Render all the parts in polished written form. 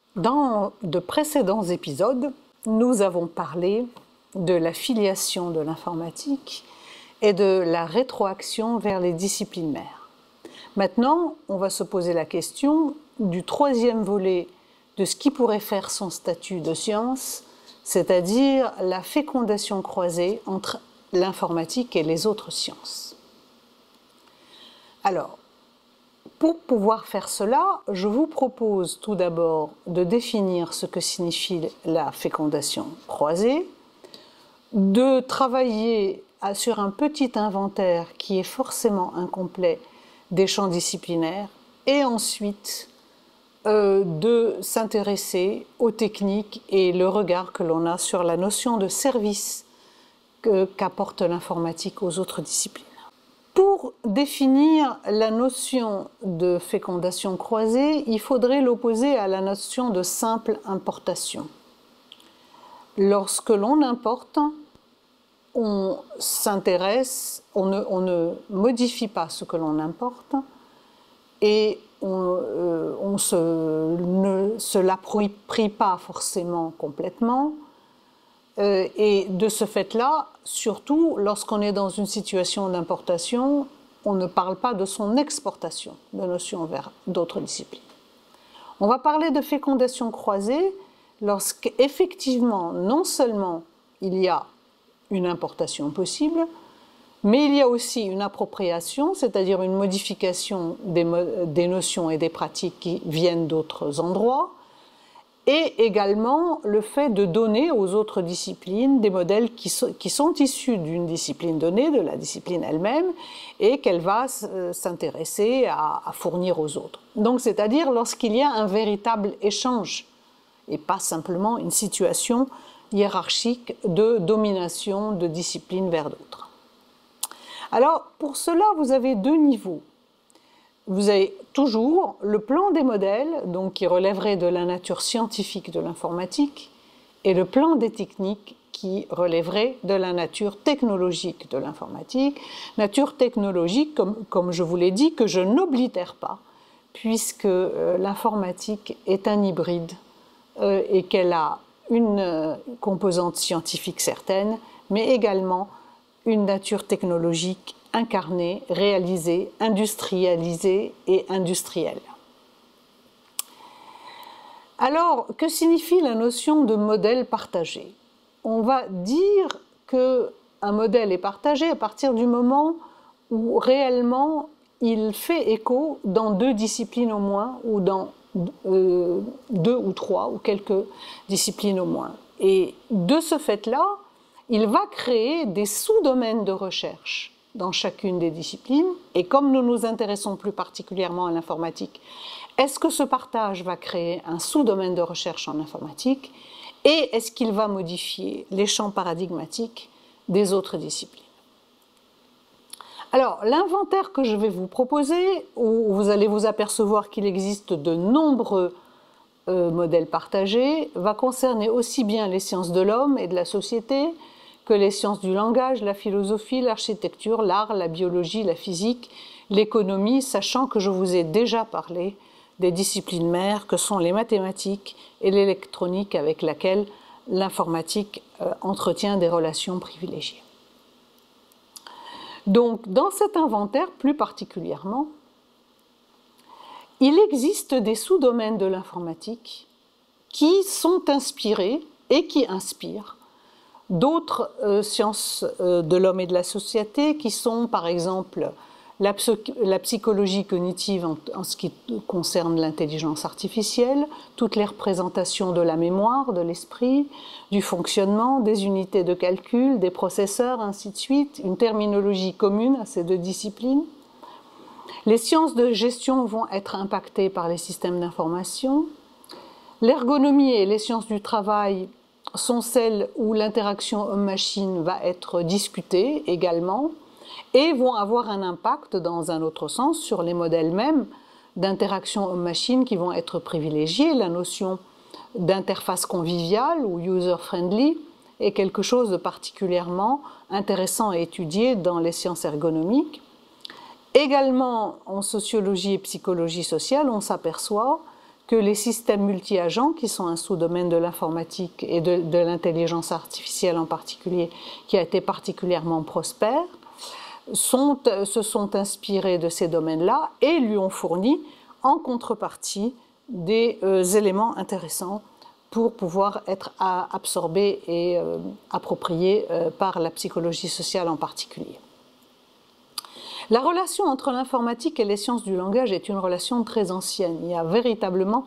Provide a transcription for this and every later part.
Dans de précédents épisodes, nous avons parlé de la filiation de l'informatique et de la rétroaction vers les disciplines mères. Maintenant, on va se poser la question du troisième volet de ce qui pourrait faire son statut de science, c'est-à-dire la fécondation croisée entre l'informatique et les autres sciences. Alors, pour pouvoir faire cela, je vous propose tout d'abord de définir ce que signifie la fécondation croisée, de travailler sur un petit inventaire qui est forcément incomplet des champs disciplinaires et ensuite de s'intéresser aux techniques et le regard que l'on a sur la notion de service qu'apporte l'informatique aux autres disciplines. Pour définir la notion de fécondation croisée, il faudrait l'opposer à la notion de simple importation. Lorsque l'on importe, on s'intéresse, on ne modifie pas ce que l'on importe et on ne se l'approprie pas forcément complètement. Et de ce fait-là, surtout lorsqu'on est dans une situation d'importation, on ne parle pas de son exportation de notions vers d'autres disciplines. On va parler de fécondation croisée lorsqu'effectivement, non seulement il y a une importation possible, mais il y a aussi une appropriation, c'est-à-dire une modification des notions et des pratiques qui viennent d'autres endroits, et également le fait de donner aux autres disciplines des modèles qui sont issus d'une discipline donnée, de la discipline elle-même, et qu'elle va s'intéresser à fournir aux autres. Donc, c'est-à-dire lorsqu'il y a un véritable échange, et pas simplement une situation hiérarchique de domination de disciplines vers d'autres. Alors, pour cela, vous avez deux niveaux. Vous avez toujours le plan des modèles, donc qui relèverait de la nature scientifique de l'informatique, et le plan des techniques qui relèverait de la nature technologique de l'informatique. Nature technologique, comme je vous l'ai dit, que je n'oblitère pas, puisque l'informatique est un hybride et qu'elle a une composante scientifique certaine, mais également une nature technologique incarnée, réalisée, industrialisée et industrielle. Alors, que signifie la notion de modèle partagé? On va dire qu'un modèle est partagé à partir du moment où réellement il fait écho dans deux disciplines au moins, ou dans deux ou trois, ou quelques disciplines au moins. Et de ce fait-là, il va créer des sous-domaines de recherche dans chacune des disciplines, et comme nous nous intéressons plus particulièrement à l'informatique, est-ce que ce partage va créer un sous-domaine de recherche en informatique, et est-ce qu'il va modifier les champs paradigmatiques des autres disciplines? Alors, l'inventaire que je vais vous proposer, où vous allez vous apercevoir qu'il existe de nombreux modèles partagés, va concerner aussi bien les sciences de l'homme et de la société, que les sciences du langage, la philosophie, l'architecture, l'art, la biologie, la physique, l'économie, sachant que je vous ai déjà parlé des disciplines mères que sont les mathématiques et l'électronique avec laquelle l'informatique entretient des relations privilégiées. Donc, dans cet inventaire, plus particulièrement, il existe des sous-domaines de l'informatique qui sont inspirés et qui inspirent d'autres sciences de l'homme et de la société qui sont par exemple la psychologie cognitive en ce qui concerne l'intelligence artificielle, toutes les représentations de la mémoire, de l'esprit, du fonctionnement, des unités de calcul, des processeurs, ainsi de suite, une terminologie commune à ces deux disciplines. Les sciences de gestion vont être impactées par les systèmes d'information. L'ergonomie et les sciences du travail sont celles où l'interaction homme-machine va être discutée également et vont avoir un impact dans un autre sens sur les modèles mêmes d'interaction homme-machine qui vont être privilégiés. La notion d'interface conviviale ou user-friendly est quelque chose de particulièrement intéressant à étudier dans les sciences ergonomiques. Également, en sociologie et psychologie sociale, on s'aperçoit que les systèmes multi-agents, qui sont un sous-domaine de l'informatique et de l'intelligence artificielle en particulier, qui a été particulièrement prospère, se sont inspirés de ces domaines-là et lui ont fourni en contrepartie des éléments intéressants pour pouvoir être absorbés et appropriés par la psychologie sociale en particulier. La relation entre l'informatique et les sciences du langage est une relation très ancienne. Il y a véritablement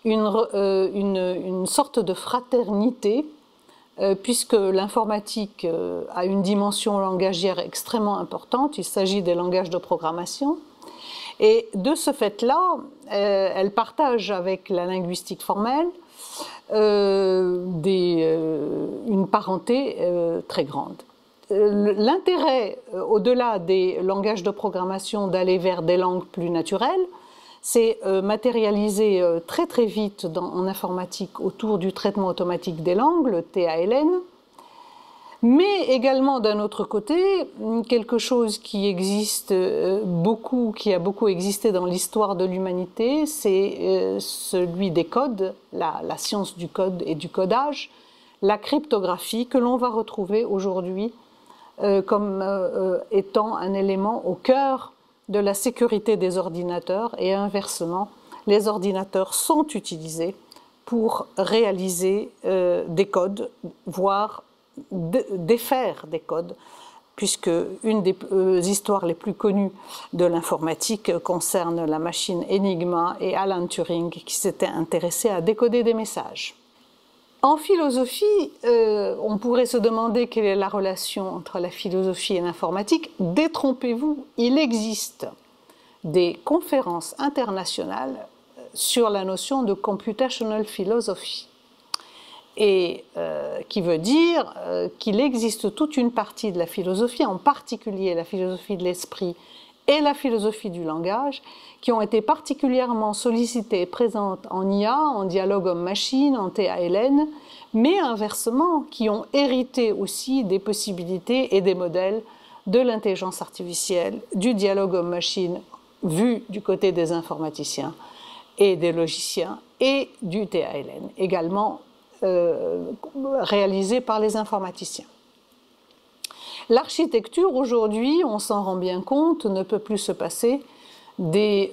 une sorte de fraternité, puisque l'informatique a une dimension langagière extrêmement importante. Il s'agit des langages de programmation. Et de ce fait-là, elle partage avec la linguistique formelle une parenté très grande. L'intérêt, au-delà des langages de programmation, d'aller vers des langues plus naturelles, c'est matérialisé très très vite en informatique autour du traitement automatique des langues, le TALN, mais également d'un autre côté, quelque chose qui existe beaucoup, qui a beaucoup existé dans l'histoire de l'humanité, c'est celui des codes, la science du code et du codage, la cryptographie que l'on va retrouver aujourd'hui comme étant un élément au cœur de la sécurité des ordinateurs, et inversement, les ordinateurs sont utilisés pour réaliser des codes, voire défaire des codes, puisque une des histoires les plus connues de l'informatique concerne la machine Enigma et Alan Turing qui s'était intéressé à décoder des messages. En philosophie, on pourrait se demander quelle est la relation entre la philosophie et l'informatique. Détrompez-vous, il existe des conférences internationales sur la notion de computational philosophy, et qui veut dire qu'il existe toute une partie de la philosophie, en particulier la philosophie de l'esprit et la philosophie du langage, qui ont été particulièrement sollicitées et présentes en IA, en dialogue homme-machine, en TALN, mais inversement, qui ont hérité aussi des possibilités et des modèles de l'intelligence artificielle, du dialogue homme-machine vu du côté des informaticiens et des logiciens, et du TALN, également réalisé par les informaticiens. L'architecture, aujourd'hui, on s'en rend bien compte, ne peut plus se passer des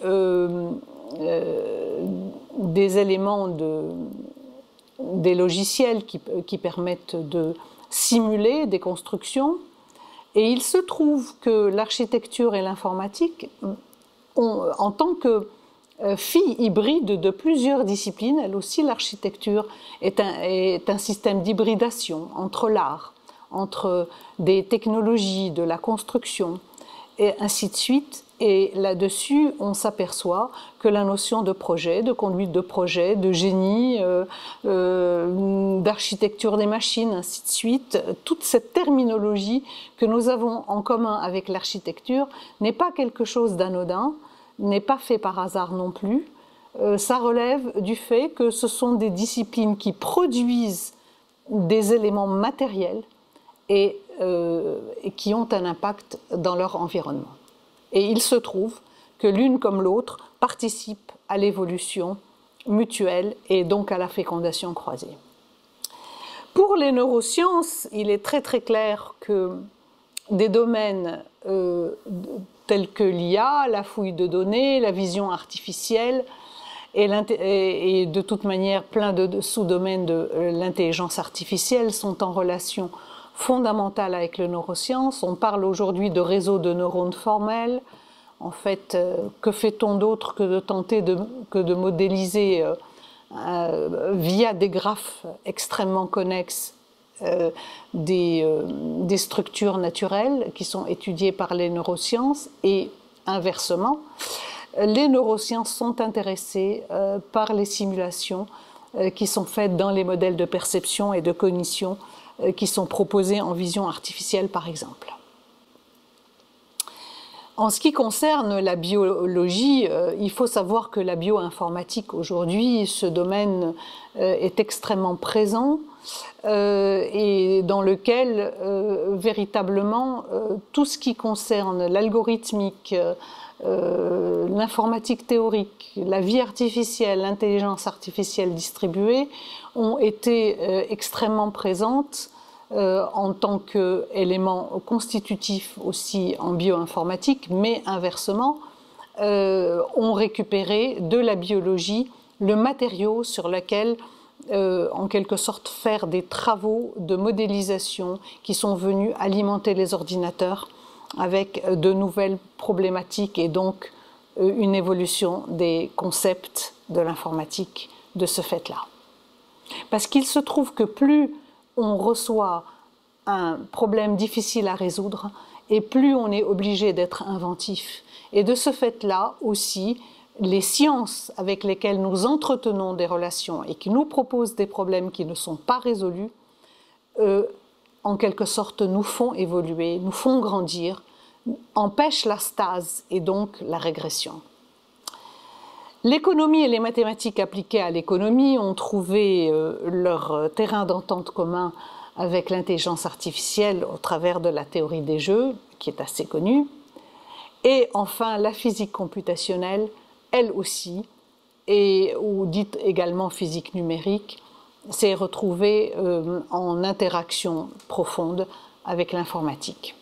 éléments, des logiciels qui permettent de simuler des constructions. Et il se trouve que l'architecture et l'informatique, en tant que fille hybride de plusieurs disciplines, elle aussi, l'architecture est un système d'hybridation entre l'art, entre des technologies, de la construction, et ainsi de suite. Et là-dessus, on s'aperçoit que la notion de projet, de conduite de projet, de génie, d'architecture des machines, ainsi de suite, toute cette terminologie que nous avons en commun avec l'architecture n'est pas quelque chose d'anodin, n'est pas fait par hasard non plus. Ça relève du fait que ce sont des disciplines qui produisent des éléments matériels et qui ont un impact dans leur environnement. Et il se trouve que l'une comme l'autre participe à l'évolution mutuelle et donc à la fécondation croisée. Pour les neurosciences, il est très très clair que des domaines tels que l'IA, la fouille de données, la vision artificielle et de toute manière plein de sous-domaines de l'intelligence artificielle sont en relation fondamentale avec les neurosciences. On parle aujourd'hui de réseaux de neurones formels. En fait, que fait-on d'autre que de tenter de modéliser via des graphes extrêmement connexes des structures naturelles qui sont étudiées par les neurosciences, et inversement, les neurosciences sont intéressées par les simulations qui sont faites dans les modèles de perception et de cognition qui sont proposés en vision artificielle, par exemple. En ce qui concerne la biologie, il faut savoir que la bioinformatique aujourd'hui, ce domaine est extrêmement présent et dans lequel véritablement tout ce qui concerne l'algorithmique, l'informatique théorique, la vie artificielle, l'intelligence artificielle distribuée ont été extrêmement présentes en tant qu'élément constitutif aussi en bioinformatique, mais inversement, ont récupéré de la biologie le matériau sur lequel, en quelque sorte, faire des travaux de modélisation qui sont venus alimenter les ordinateurs avec de nouvelles problématiques et donc une évolution des concepts de l'informatique de ce fait-là. Parce qu'il se trouve que plus on reçoit un problème difficile à résoudre et plus on est obligé d'être inventif. Et de ce fait-là aussi, les sciences avec lesquelles nous entretenons des relations et qui nous proposent des problèmes qui ne sont pas résolus, en quelque sorte nous font évoluer, nous font grandir, empêchent la stase et donc la régression. L'économie et les mathématiques appliquées à l'économie ont trouvé leur terrain d'entente commun avec l'intelligence artificielle au travers de la théorie des jeux, qui est assez connue. Et enfin, la physique computationnelle, elle aussi, ou dite également physique numérique, s'est retrouvée en interaction profonde avec l'informatique.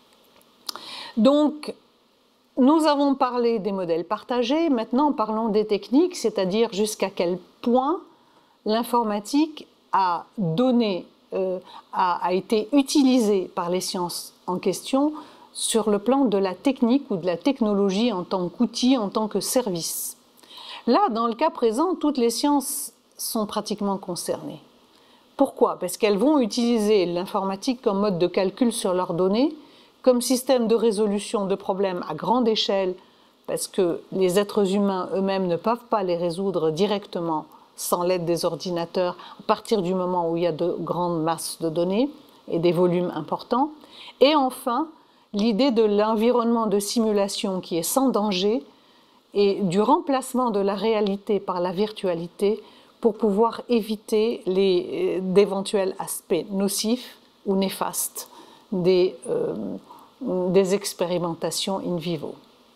Donc, nous avons parlé des modèles partagés, maintenant parlons des techniques, c'est-à-dire jusqu'à quel point l'informatique a été utilisée par les sciences en question sur le plan de la technique ou de la technologie en tant qu'outil, en tant que service. Là, dans le cas présent, toutes les sciences sont pratiquement concernées. Pourquoi? Parce qu'elles vont utiliser l'informatique comme mode de calcul sur leurs données, comme système de résolution de problèmes à grande échelle, parce que les êtres humains eux-mêmes ne peuvent pas les résoudre directement sans l'aide des ordinateurs, à partir du moment où il y a de grandes masses de données et des volumes importants. Et enfin, l'idée de l'environnement de simulation qui est sans danger et du remplacement de la réalité par la virtualité pour pouvoir éviter d'éventuels aspects nocifs ou néfastes des expérimentations in vivo.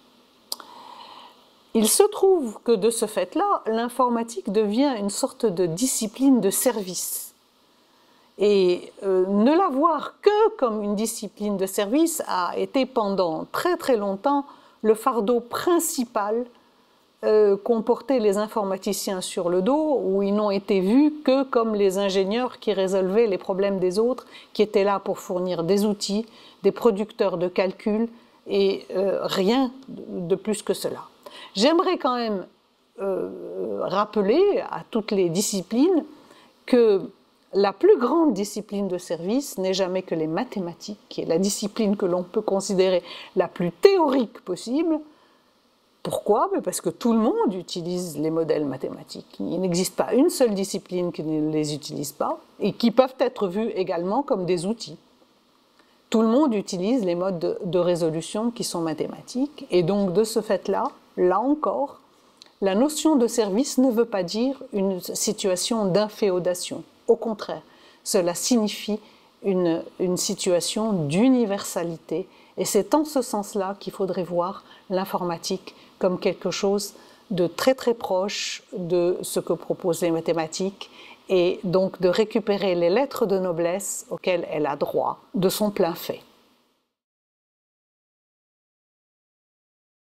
Il se trouve que de ce fait-là, l'informatique devient une sorte de discipline de service. Et ne la voir que comme une discipline de service a été pendant très très longtemps le fardeau principal qu'ont porté les informaticiens sur le dos, où ils n'ont été vus que comme les ingénieurs qui résolvaient les problèmes des autres, qui étaient là pour fournir des outils, des producteurs de calcul, et rien de plus que cela. J'aimerais quand même rappeler à toutes les disciplines que la plus grande discipline de service n'est jamais que les mathématiques, qui est la discipline que l'on peut considérer la plus théorique possible. Pourquoi? Parce que tout le monde utilise les modèles mathématiques. Il n'existe pas une seule discipline qui ne les utilise pas et qui peuvent être vus également comme des outils. Tout le monde utilise les modes de résolution qui sont mathématiques et donc de ce fait-là, là encore, la notion de service ne veut pas dire une situation d'inféodation. Au contraire, cela signifie une situation d'universalité et c'est en ce sens-là qu'il faudrait voir l'informatique comme quelque chose de très très proche de ce que proposent les mathématiques et donc de récupérer les lettres de noblesse auxquelles elle a droit de son plein fait.